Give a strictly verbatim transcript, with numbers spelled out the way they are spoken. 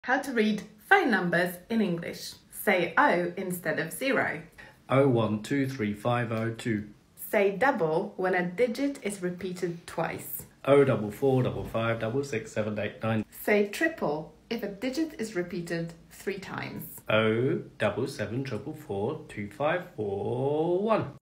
How to read phone numbers in English. Say O instead of zero. oh one two three five oh two. Say double when a digit is repeated twice. oh double four double five double six seven eight nine. Say triple if a digit is repeated three times. oh double seven triple four two five four one.